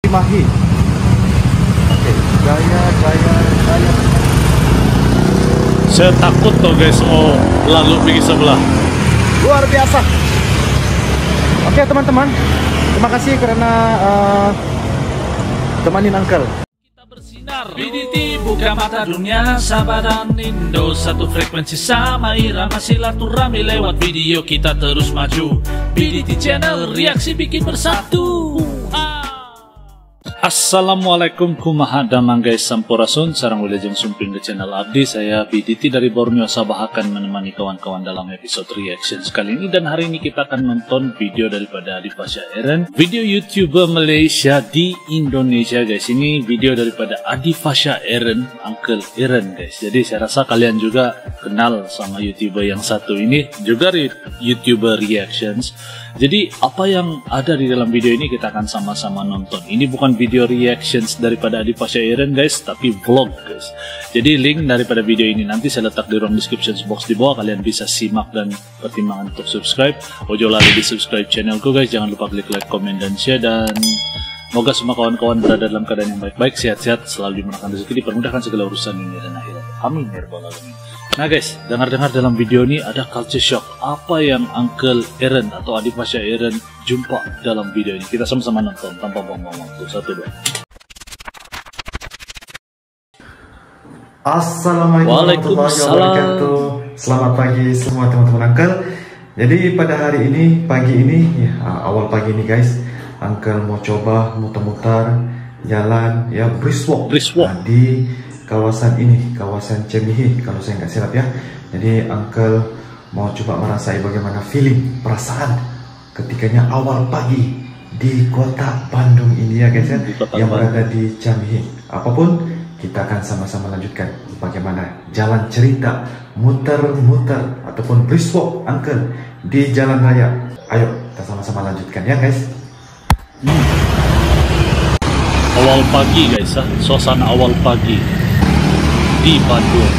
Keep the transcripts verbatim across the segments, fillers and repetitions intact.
Cimahi. Oke, Jaya, Jaya, Jaya. Saya takut tuh guys, oh lalu pergi sebelah. Luar biasa. Oke teman-teman, terima kasih karena uh, temanin Uncle. Kita bersinar, B D T buka mata dunia, Sabah dan Indo satu frekuensi sama irama silaturahmi lewat video kita terus maju. B D T Channel, reaksi bikin bersatu. Ah. Assalamualaikum kumaha damang guys, sampurasun sarang wilajeng sumping ke channel abdi. Saya B D T dari Borneo Sabah akan menemani kawan-kawan dalam episode reaction sekali ini. Dan hari ini kita akan nonton video daripada Adi Fasya Eren, video YouTuber Malaysia di Indonesia guys. Ini video daripada Adi Fasya Eren, Uncle Eren guys. Jadi saya rasa kalian juga kenal sama YouTuber yang satu ini, juga YouTuber reactions. Jadi apa yang ada di dalam video ini kita akan sama-sama nonton. Ini bukan video reactions daripada Adi Fasya Eren guys, tapi vlog guys. Jadi link daripada video ini nanti saya letak di ruang description box di bawah. Kalian bisa simak dan pertimbangan untuk subscribe. Ojo lali di subscribe channelku guys. Jangan lupa klik like, comment, dan share. Dan semoga semua kawan-kawan berada dalam keadaan yang baik-baik, sehat-sehat, selalu dimudahkan rezeki, dipermudahkan segala urusan dunia dan akhirat. Amin ya rabbal alamin. Nah guys, dengar-dengar dalam video ini ada culture shock. Apa yang Uncle Eren atau Adi Fasya Eren jumpa dalam video ini? Kita sama-sama nonton tanpa buang-buang waktu. Satu dua. Assalamualaikum warahmatullahi wabarakatuh. Selamat pagi semua teman-teman Uncle. Jadi pada hari ini, pagi ini, ya, awal pagi ini guys, Uncle mau coba muter-muter jalan ya brisk walk, brisk walk. Nah, di kawasan ini, kawasan Cimahi kalau saya nggak silap ya. Jadi Uncle mau coba merasai bagaimana feeling, perasaan ketikanya awal pagi di kota Bandung ini ya guys ya, yang berada di Cimahi. Apapun kita akan sama-sama lanjutkan bagaimana jalan cerita muter-muter ataupun brisk walk Uncle di jalan raya. Ayo kita sama-sama lanjutkan ya guys. Hmm. Awal pagi guys ya, suasana awal pagi di Bandung.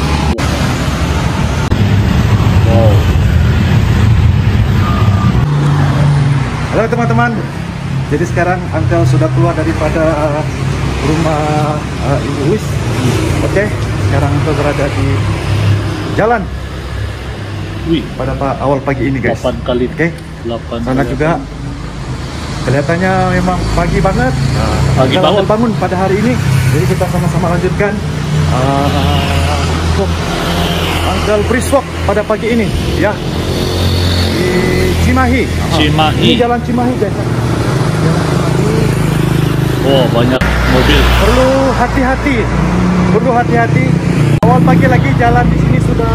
Wow. Halo teman-teman. Jadi sekarang Uncle sudah keluar daripada uh, rumah uh, Ibu Wis. Oke, okay. Sekarang Uncle berada di jalan. Wih, pada pa awal pagi ini guys. delapan kali. Oke. Okay. delapan. Sana juga kelihatannya memang pagi banget. Nah, pagi banget bangun pada hari ini. Jadi kita sama-sama lanjutkan uh, Uncle brisk walk pada pagi ini ya di Cimahi. Cimahi. Ini jalan Cimahi guys. Jalan Cimahi. Oh, banyak mobil. Perlu hati-hati. Perlu hati-hati. Awal pagi lagi jalan di sini sudah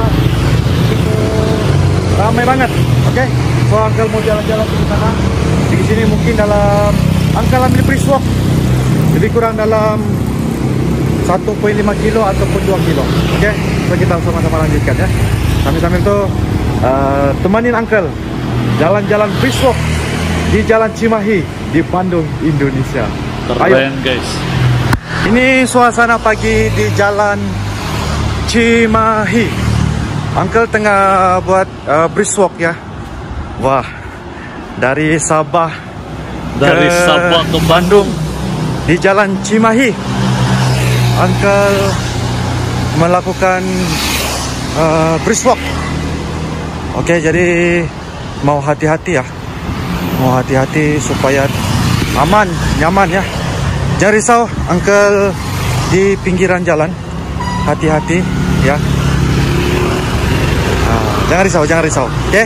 ramai banget. Oke. Okay? So Uncle mau jalan-jalan ke sana. Di sini mungkin dalam Uncle ambil brisk walk lebih kurang dalam satu koma lima kilo ataupun dua kilo. Oke, okay? So kita sama-sama lanjutkan ya. Sambil-sambil tuh uh, temanin Uncle jalan-jalan brisk walk di jalan Cimahi di Bandung, Indonesia. Keren guys. Ini suasana pagi di jalan Cimahi. Uncle tengah buat uh, brisk walk ya. Wah, dari Sabah dari ke Sabah ke Bandung di jalan Cimahi. Uncle melakukan uh, brisk walk. Oke, jadi mau hati-hati ya. Mau hati-hati supaya aman, nyaman ya. Jangan risau, Uncle di pinggiran jalan. Hati-hati ya. Nah, jangan risau, jangan risau. Oke.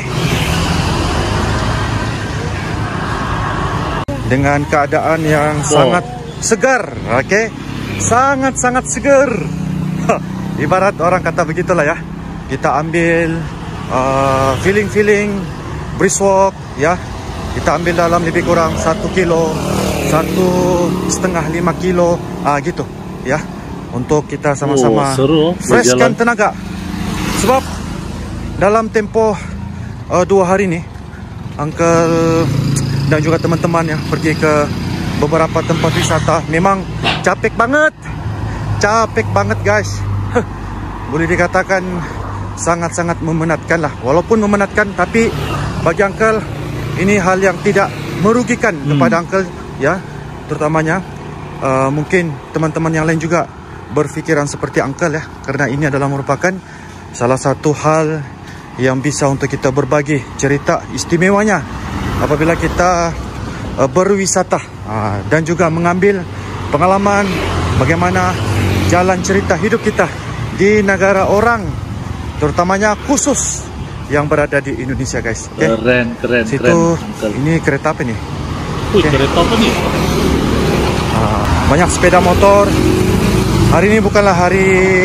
Dengan keadaan yang wow. sangat segar, oke? Okay? Sangat-sangat segar. Ibarat orang kata begitulah ya. Kita ambil feeling-feeling uh, brisk walk ya. Kita ambil dalam lebih kurang satu kilo, satu setengah lima kilo, ah gitu ya. Untuk kita sama-sama oh, freshkan tenaga. Sebab dalam tempo uh, dua hari ini, Uncle dan juga teman-teman ya pergi ke beberapa tempat wisata. Memang capek banget, capek banget guys. Boleh dikatakan sangat-sangat memenatkan lah. Walaupun memenatkan, tapi bagi Uncle ini hal yang tidak merugikan hmm. kepada Uncle ya, terutamanya uh, mungkin teman-teman yang lain juga berfikiran seperti Uncle ya, karena ini adalah merupakan salah satu hal yang bisa untuk kita berbagi cerita istimewanya apabila kita uh, berwisata uh, dan juga mengambil pengalaman bagaimana jalan cerita hidup kita di negara orang, terutamanya khusus yang berada di Indonesia, guys. Okay? Keren, keren, Situ, keren. ini kereta apa nih? Wih, Okay. kereta apa nih? Uh, banyak sepeda motor. Hari ini bukanlah hari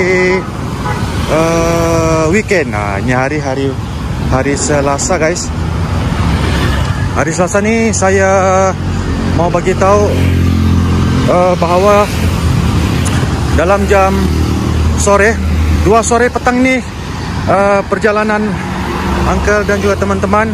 uh, weekend. Nah, ini hari hari hari Selasa, guys. Hari Selasa nih saya mau bagi tahu uh, bahawa dalam jam sore, dua sore petang nih, uh, perjalanan Uncle dan juga teman-teman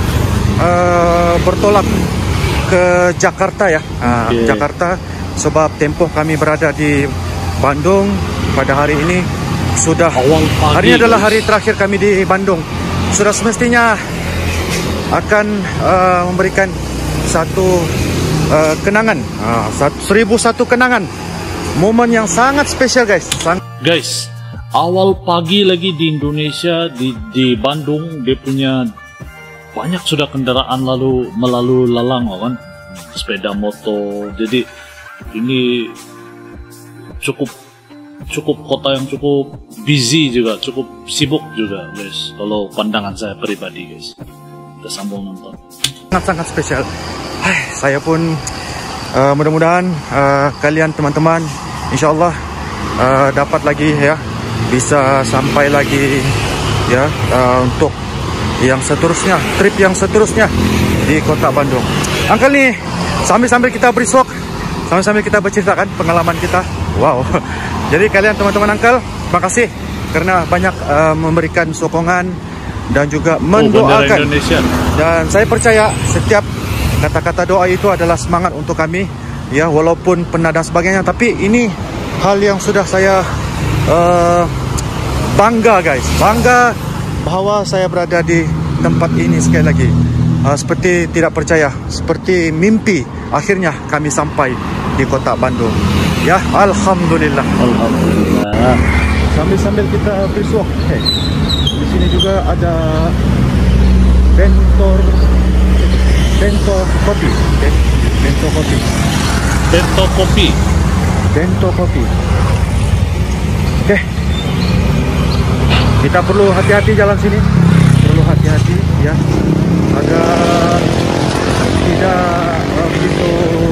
uh, bertolak ke Jakarta ya. Uh, okay. Jakarta, sebab tempoh kami berada di Bandung pada hari ini sudah awal pagi. Hari ini adalah hari terakhir kami di Bandung. Sudah semestinya akan uh, memberikan satu uh, kenangan, uh, satu, seribu satu kenangan, momen yang sangat spesial, guys. Sang Guys, awal pagi lagi di Indonesia, di di Bandung, dia punya banyak sudah kendaraan lalu melalui lalang kan, sepeda motor. Jadi ini cukup cukup kota yang cukup busy juga, cukup sibuk juga, guys. Kalau pandangan saya pribadi, guys. Kita sambung nonton. Sangat-sangat spesial. Hai, saya pun uh, mudah-mudahan uh, kalian teman-teman insyaallah uh, dapat lagi ya, bisa sampai lagi ya uh, untuk yang seterusnya, trip yang seterusnya di kota Bandung. Uncle nih, sambil-sambil kita brisk walk, sambil-sambil kita berceritakan pengalaman kita. Wow. Jadi kalian teman-teman Uncle, terima kasih karena banyak uh, memberikan sokongan dan juga mendoakan. Oh, dan saya percaya setiap kata-kata doa itu adalah semangat untuk kami ya, walaupun penat dan sebagainya, tapi ini hal yang sudah saya uh, bangga, guys. Bangga bahawa saya berada di tempat ini sekali lagi. Uh, seperti tidak percaya, seperti mimpi, akhirnya kami sampai di kota Bandung. Ya, alhamdulillah. Alhamdulillah. Sambil-sambil kita brisk walk. Okay. Di sini juga ada bentor bento kopi. Okay. Bento kopi. Bento kopi. Bento kopi. Oke. Okay. Kita perlu hati-hati jalan sini. Perlu hati-hati ya. Agar tidak uh, begitu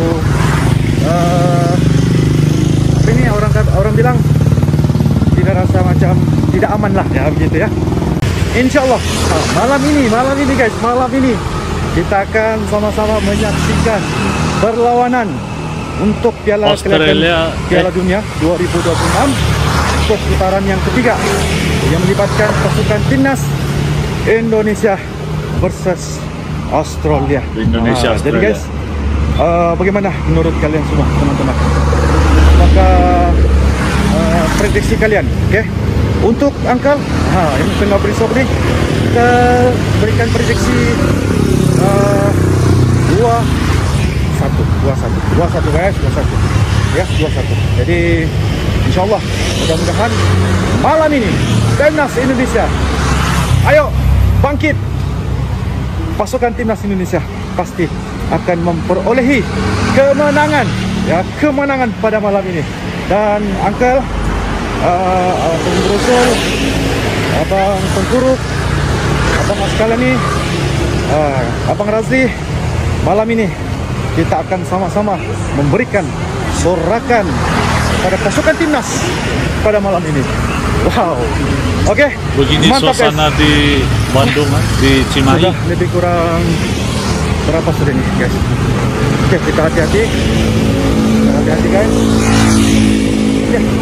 uh, apa ini orang orang bilang tidak rasa macam tidak aman lah ya, begitu ya. Insyaallah malam ini, malam ini guys, malam ini kita akan sama-sama menyaksikan perlawanan untuk Piala Australia, Piala eh. Dunia dua ribu dua puluh enam untuk putaran yang ketiga yang melibatkan pasukan timnas Indonesia versus Australia. Indonesia, nah, Australia. Jadi guys, uh, bagaimana menurut kalian semua teman-teman? Apakah uh, prediksi kalian? Oke, okay? Untuk Uncle, ha, yang tengah berisok nih, kita berikan prediksi uh, dua satu, dua satu, dua satu guys, dua satu, ya dua satu. Jadi insyaallah mudah-mudahan malam ini timnas Indonesia, ayo bangkit. Pasukan timnas Indonesia pasti akan memperolehi kemenangan, ya kemenangan pada malam ini. Dan Uncle, uh, uh, Pengurus, Abang Tengkuru, Abang Askalani, uh, Abang Razli, malam ini kita akan sama-sama memberikan sorakan pada pasukan timnas pada malam ini. Wow. Oke. Okay. Begini mantap, suasana guys. Di Bandung, di Cimahi. Sudah lebih kurang berapa sudah nih, guys? Oke, okay, kita hati-hati. Kita hati-hati, guys. Oke. Okay.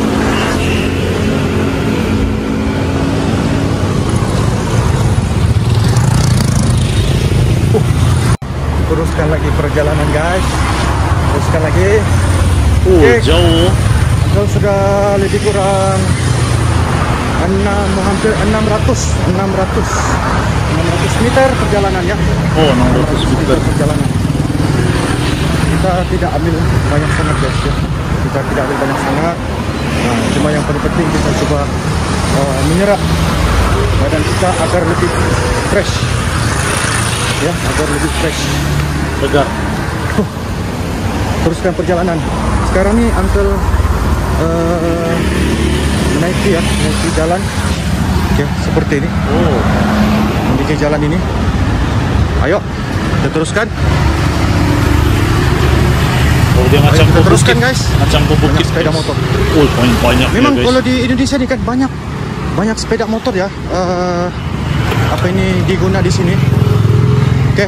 Uh. Teruskan lagi perjalanan, guys. Teruskan lagi. Uh, okay. Jauh. Kalau sudah lebih kurang enam, hampir enam ratus meter perjalanan ya. Oh, enam ratus meter perjalanan. Kita tidak ambil banyak sangat guys ya. tidak ambil banyak sangat. Nah, cuma yang paling penting kita coba uh, menyerap badan kita agar lebih fresh, ya, agar lebih fresh, segar. Huh. Teruskan perjalanan. Sekarang nih Uncle uh, menaiki ya, menaiki jalan, oke, seperti ini. Oh, Menaiki jalan ini. Ayo, kita teruskan. Oh, dia macam Ayo, kita teruskan guys. Macam bukit banyak sepeda motor. Oh, banyak banyak. Memang ya, kalau di Indonesia ini kan banyak banyak sepeda motor ya. Uh, apa ini diguna di sini? Oke.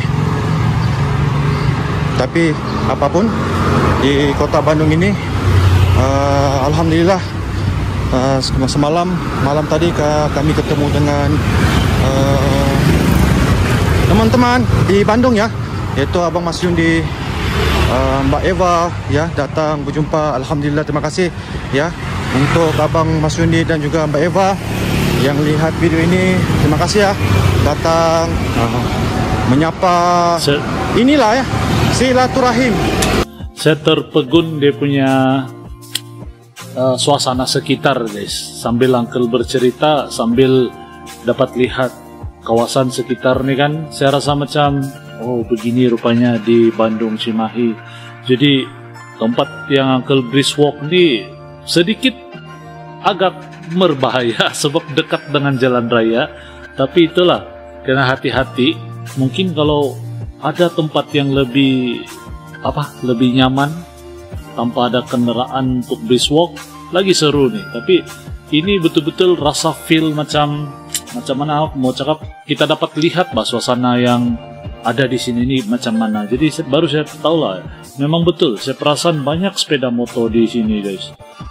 Tapi apapun di kota Bandung ini, uh, alhamdulillah uh, semalam malam tadi kami ketemu dengan teman-teman uh, di Bandung ya, yaitu Abang Mas Yundi, uh, Mbak Eva ya, datang berjumpa. Alhamdulillah, terima kasih ya untuk Abang Mas Yundi dan juga Mbak Eva yang lihat video ini. Terima kasih ya datang uh, menyapa. Se inilah ya silaturahim. Saya terpegun dia punya uh, suasana sekitar guys, sambil Uncle bercerita sambil dapat lihat kawasan sekitar nih kan. Saya rasa macam oh begini rupanya di Bandung Cimahi. Jadi tempat yang Uncle Brisk Walk ini sedikit agak berbahaya sebab dekat dengan jalan raya. Tapi itulah, kena hati-hati. Mungkin kalau ada tempat yang lebih apa lebih nyaman tanpa ada kendaraan untuk brisk walk, lagi seru nih. Tapi ini betul-betul rasa feel macam macam mana mau cakap, kita dapat lihat bah suasana yang ada di sini ini macam mana. Jadi baru saya tahu lah, memang betul saya perasan banyak sepeda motor di sini guys.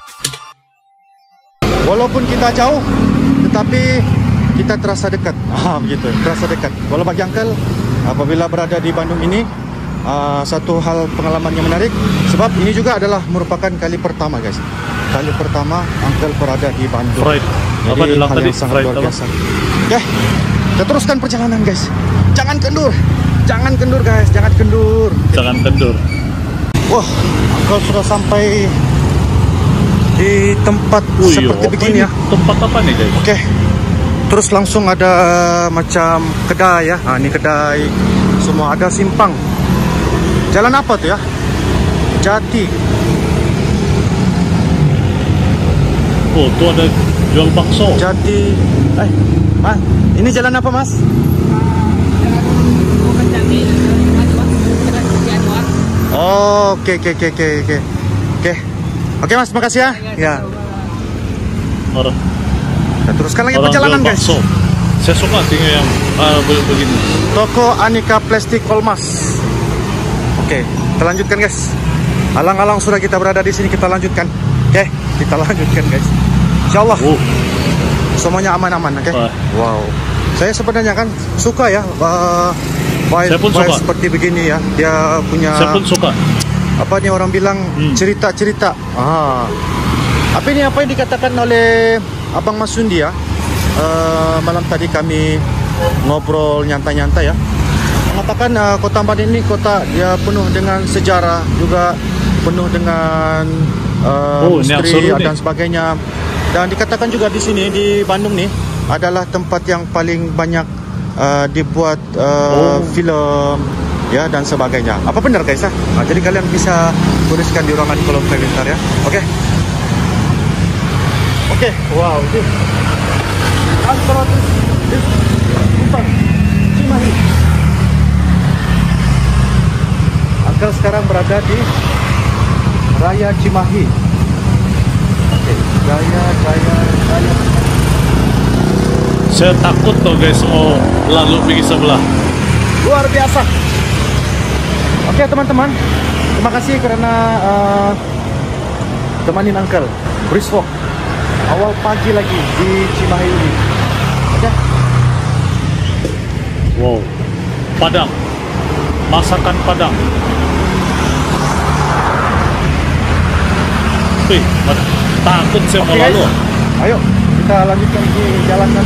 Walaupun kita jauh, tetapi kita terasa dekat. Ah, begitu, terasa dekat. Kalau bagi Uncle, apabila berada di Bandung ini, uh, satu hal pengalaman yang menarik, sebab ini juga adalah merupakan kali pertama guys. Kali pertama Uncle berada di Bandung. Right. Jadi apa hal tadi? yang sangat Right, luar apa? biasa. Oke, kita teruskan perjalanan guys. Jangan kendur, jangan kendur guys, jangan kendur. Jangan kendur. Wah, Uncle sudah sampai di tempat Ui, seperti begini ya. Tempat apa nih guys? Oke, terus langsung ada macam kedai ya. Nah, ini kedai, semua ada simpang. Jalan apa tuh ya? Jati. Oh, tuh ada jual bakso. Jati. Eh, Mas, ini jalan apa Mas? Oh, oke oke oke oke oke. Oke. Oke Mas, makasih ya. Ya. Orang, Kita teruskan lagi orang perjalanan jual guys. bakso. Saya suka tinggal yang uh, begini. Toko Anika Plastik Holmas. Oke, kita lanjutkan guys. Alang-alang sudah kita berada di sini, kita lanjutkan. Oke, kita lanjutkan guys. Insyaallah. Oh. Semuanya aman-aman, oke? Wah. Wow. Saya sebenarnya kan suka ya uh, vibe, Saya pun vibe suka. seperti begini ya. Dia punya Saya pun suka. apa nih orang bilang Hmm. cerita-cerita. Ah. Apa ini apa yang dikatakan oleh Abang Mas Yundi ya? Uh, malam tadi kami ngobrol nyantai-nyantai ya. Mengatakan uh, kota Bandung ini kota dia penuh dengan sejarah, juga penuh dengan uh, Oh, ini yang misteri seru nih. dan sebagainya. Dan dikatakan juga di sini di Bandung nih adalah tempat yang paling banyak uh, dibuat uh, Oh. film ya dan sebagainya. Apa benar guys ya? Nah, jadi kalian bisa tuliskan di ruangan kolom komentar ya. Oke. Okay? Oke, okay. Wow, ini antara Sultan Cimahi. Uncle sekarang berada di Raya Cimahi. Oke, okay. Raya, Raya, Raya. Saya takut tuh guys mau lalu pergi sebelah. Luar biasa. Oke okay, teman-teman, terima kasih karena uh, temanin Uncle Brisk Walk awal pagi lagi di Cimahi ini. Oke. Okay. Wow. Padang. Masakan Padang. Wih, takut saya mau Okay, lalu. guys. Ayo kita lanjutkan di jalan sana.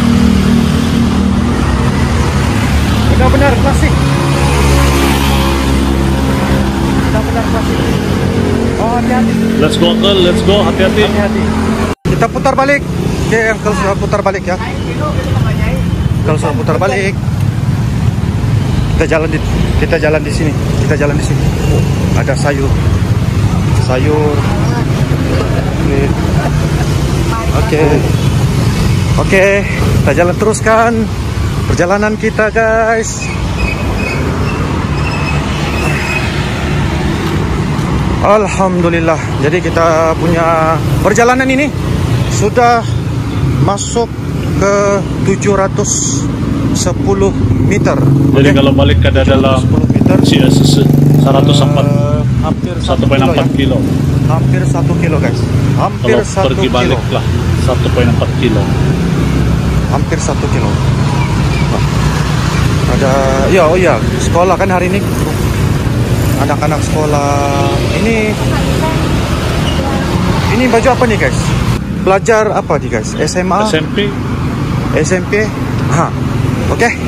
Benar-benar klasik. Benar-benar klasik. Oh, hati-hati. Let's go Uncle, let's go, hati-hati. Hati-hati. Kita putar balik. Oke, okay, Uncle sudah putar balik ya. Uncle sudah putar balik. Kita jalan di kita jalan di sini. Kita jalan di sini. Oh, ada sayur. Sayur. Oke. Oke. Oke, kita jalan teruskan perjalanan kita, guys. Alhamdulillah. Jadi kita punya perjalanan ini sudah masuk ke tujuh ratus sepuluh meter. Jadi okay, kalau balik ke dalam meter seratus empat uh, hampir satu koma empat kilo. Hampir satu kilo, guys. Hampir kalau satu pergi kilo. balik lah satu koma empat kilo. Hampir satu kilo. Nah, ada ya oh ya sekolah kan hari ini. Anak-anak sekolah ini ini baju apa nih, guys? Belajar apa nih, guys? S M A? S M P. S M P. Ha. Oke. Okay.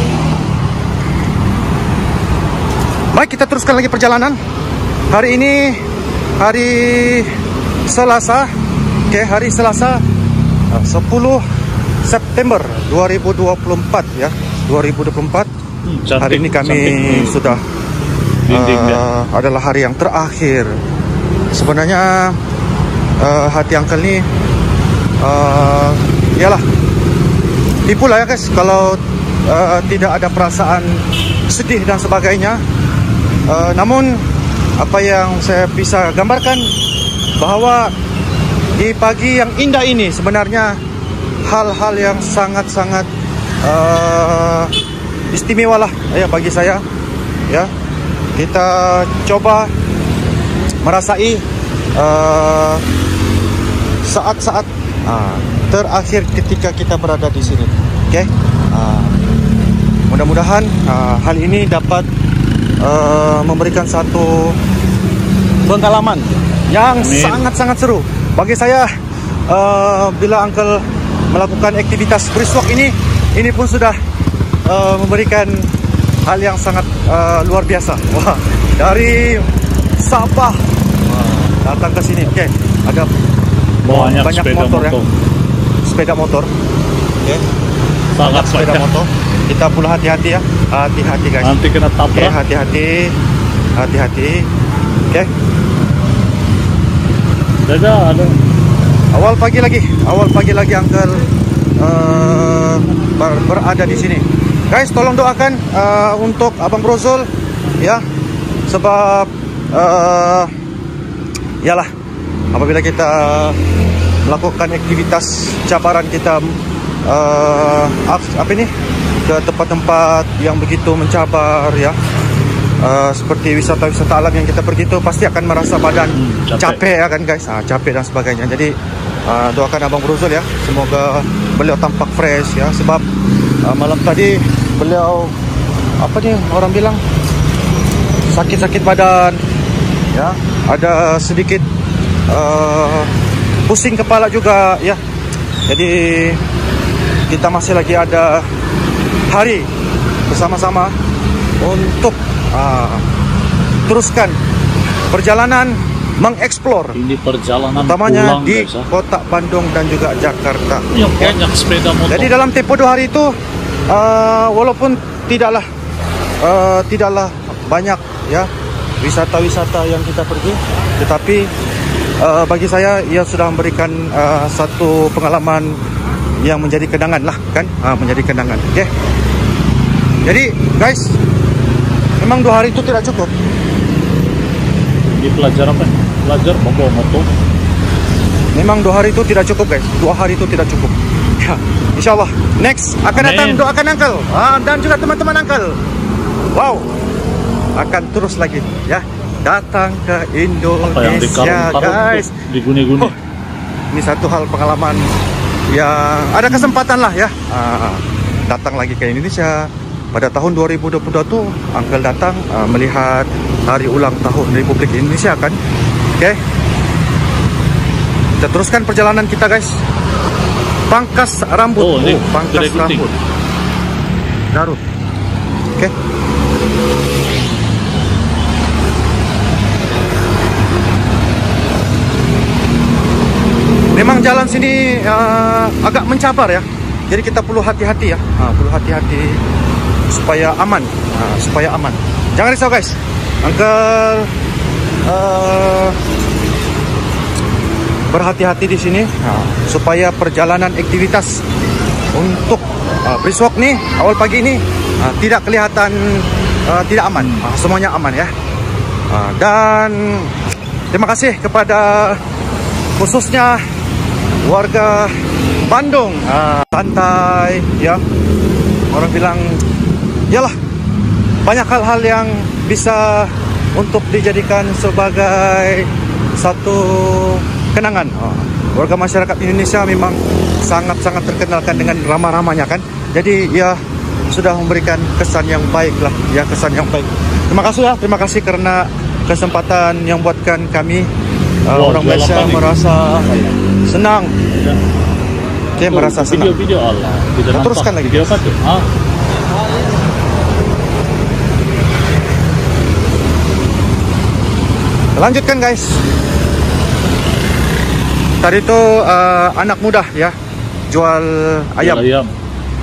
Baik, kita teruskan lagi perjalanan. Hari ini hari Selasa. Oke, okay, hari Selasa sepuluh September dua ribu dua puluh empat ya. dua ribu dua puluh empat. Hmm, cantik, hari ini kami cantik. Sudah Uh, adalah hari yang terakhir. Sebenarnya uh, hati Uncle ni uh, yalah tipu lah ya, guys, kalau uh, tidak ada perasaan sedih dan sebagainya. uh, Namun apa yang saya bisa gambarkan bahwa di pagi yang indah ini sebenarnya hal-hal yang sangat-sangat uh, istimewa lah ya bagi saya ya. Kita coba merasai saat-saat uh, uh, terakhir ketika kita berada di sini. Oke, okay? uh, mudah-mudahan uh, hal ini dapat uh, memberikan satu pengalaman yang sangat-sangat seru bagi saya. Uh, bila Uncle melakukan aktivitas brisk walk ini, ini pun sudah uh, memberikan hal yang sangat uh, luar biasa. Wah, dari Sabah wah, datang ke sini. Oke, okay. Ada banyak, banyak sepeda motor, motor ya. Sepeda motor. Oke. Okay. Sangat sepeda banyak. Motor. Kita pula hati-hati ya. Hati-hati, guys. Nanti kena tabrak. Okay, hati-hati. Hati-hati. Oke. Okay. Ada ada. Awal pagi lagi. Awal pagi lagi Uncle uh, ber berada di sini. Guys, tolong doakan uh, untuk Abang Brozul ya, sebab uh, yalah apabila kita melakukan aktivitas cabaran kita uh, apa ini ke tempat-tempat yang begitu mencabar ya, uh, seperti wisata-wisata alam yang kita pergi itu pasti akan merasa badan hmm, capek. capek ya kan, guys, uh, capek dan sebagainya. Jadi uh, doakan Abang Brozul ya, semoga beliau tampak fresh ya, sebab uh, malam tadi beliau apa nih orang bilang sakit-sakit badan ya, ada sedikit uh, pusing kepala juga ya. Jadi kita masih lagi ada hari bersama-sama untuk uh, teruskan perjalanan mengeksplor. Ini perjalanan utamanya pulang, di guys, kota Bandung dan juga Jakarta. Ya, banyak sepeda motor. Jadi dalam tempo dua hari itu Uh, walaupun tidaklah uh, tidaklah banyak ya wisata-wisata yang kita pergi, tetapi uh, bagi saya ia sudah memberikan uh, satu pengalaman yang menjadi kenangan lah kan, uh, menjadi kenangan. Oke. Okay? Jadi guys, memang dua hari itu tidak cukup. Di pelajar apa? Pelajar membawa motor. Memang dua hari itu tidak cukup, guys. Dua hari itu tidak cukup. Ya, insya Allah next akan Amin. Datang doakan Uncle ah, dan juga teman-teman Uncle. Wow, akan terus lagi ya datang ke Indonesia, guys. Di guni-guni. Oh, ini satu hal pengalaman yang ada kesempatan lah ya, ah, datang lagi ke Indonesia. Pada tahun dua ribu dua puluh dua tuh Uncle datang ah, melihat hari ulang tahun Republik Indonesia kan. Oke, okay. Kita teruskan perjalanan kita, guys. Pangkas rambut. Oh, ini oh, pangkas rambut. Garut. Oke. Okay. Memang jalan sini uh, agak mencabar ya. Jadi kita perlu hati-hati ya. Uh, perlu hati-hati supaya aman, uh, supaya aman. Jangan risau guys. Uncle uh, berhati-hati di sini uh, supaya perjalanan aktivitas untuk uh, brisk walk nih awal pagi ini uh, tidak kelihatan uh, tidak aman. Uh, semuanya aman ya. Uh, dan terima kasih kepada khususnya warga Bandung, uh, santai ya. Orang bilang yalah, banyak hal-hal yang bisa untuk dijadikan sebagai satu kenangan. uh, Warga masyarakat Indonesia memang sangat-sangat terkenalkan dengan ramah-ramahnya kan. Jadi ya sudah memberikan kesan yang baik lah ya, kesan yang baik. Terima kasih ya, terima kasih karena kesempatan yang buatkan kami uh, wow, orang Malaysia merasa senang. Ya. Oke, oh, merasa senang. Video-video Allah. Kita teruskan lagi. Video apa tuh? Ah. Lanjutkan guys. Tadi itu uh, anak muda ya, jual ayam. Jual ayam.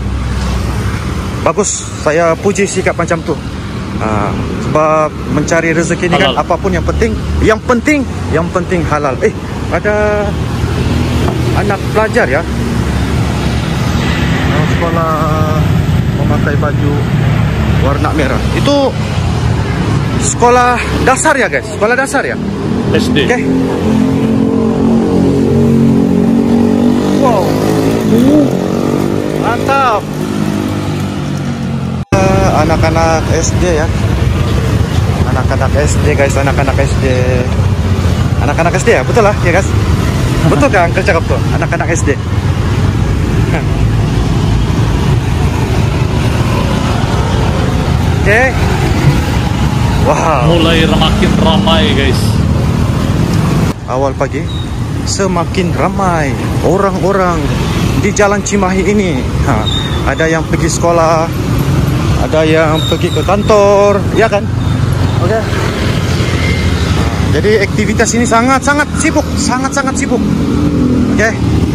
Bagus, saya puji sikap macam tu. Uh, sebab mencari rezeki ni kan apapun yang penting, yang penting, yang penting halal. Eh, ada anak pelajar ya, sekolah memakai baju warna merah. Itu sekolah dasar ya guys, sekolah dasar ya. S D. Oke. Okay. Wow, uh, mantap. Anak-anak S D ya, anak-anak S D guys, anak-anak S D, anak-anak S D ya, betul lah ya guys, betul kan Uncle cakap tuh, anak-anak S D. Oke, okay. Wow, mulai makin ramai guys. Awal pagi semakin ramai orang-orang di Jalan Cimahi ini. Ha, ada yang pergi sekolah, ada yang pergi ke kantor, ya kan? Oke. Okay. Jadi aktivitas ini sangat-sangat sibuk, sangat-sangat sibuk. Oke. Okay.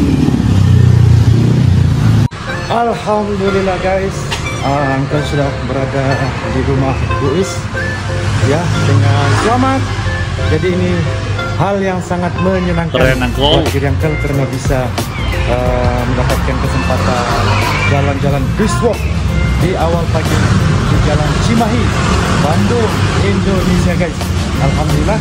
Alhamdulillah guys, uh, Uncle sudah berada di rumah Buis, ya, dengan selamat. Jadi ini hal yang sangat menyenangkan buat diri Uncle karena bisa uh, mendapatkan kesempatan jalan-jalan brisk walk di awal pagi di Jalan Cimahi, Bandung, Indonesia guys. Alhamdulillah.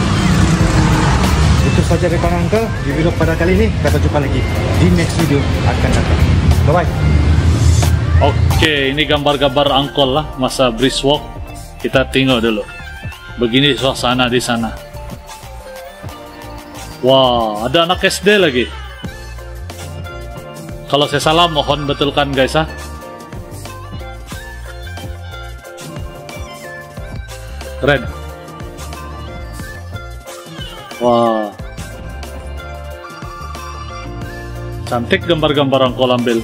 Itu saja dari Uncle di video pada kali ini. Kita jumpa lagi di next video akan datang. Bye bye. Oke, ini gambar-gambar Uncle lah masa brisk walk. Kita tengok dulu. Begini suasana di sana. Wah, ada anak S D lagi. Kalau saya salah mohon betulkan guys ah. Keren. Wah, cantik gambar-gambar Uncle ambil.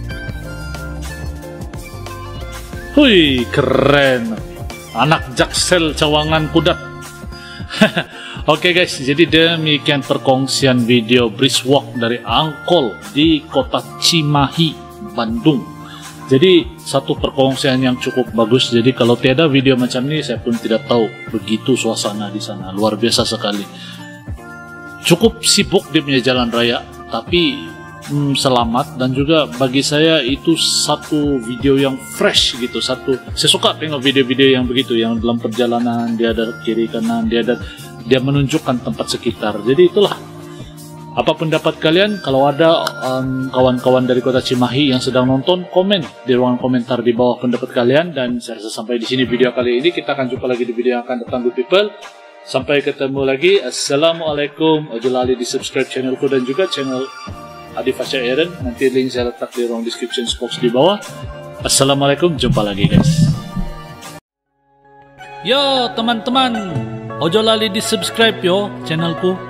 Hui, keren. Anak Jaksel Cawangan Kudat. Oke okay guys, jadi demikian perkongsian video brisk walk dari Uncle di kota Cimahi, Bandung. Jadi satu perkongsian yang cukup bagus. Jadi kalau tiada video macam ini, saya pun tidak tahu begitu suasana di sana. Luar biasa sekali. Cukup sibuk dia punya jalan raya, tapi hmm, selamat. Dan juga bagi saya itu satu video yang fresh gitu. Satu, saya suka tengok video-video yang begitu, yang dalam perjalanan dia ada kiri kanan, dia ada dia menunjukkan tempat sekitar. Jadi itulah. Apa pendapat kalian? Kalau ada kawan-kawan um, dari kota Cimahi yang sedang nonton, komen di ruangan komentar di bawah pendapat kalian. Dan saya rasa sampai di sini video kali ini. Kita akan jumpa lagi di video yang akan datang, good people. Sampai ketemu lagi. Assalamualaikum. Ojo lali di subscribe channelku dan juga channel Adi Fasya Eren. Nanti link saya letak di ruang description box di bawah. Assalamualaikum. Jumpa lagi guys. Yo teman-teman, ojo lali di subscribe yo channelku.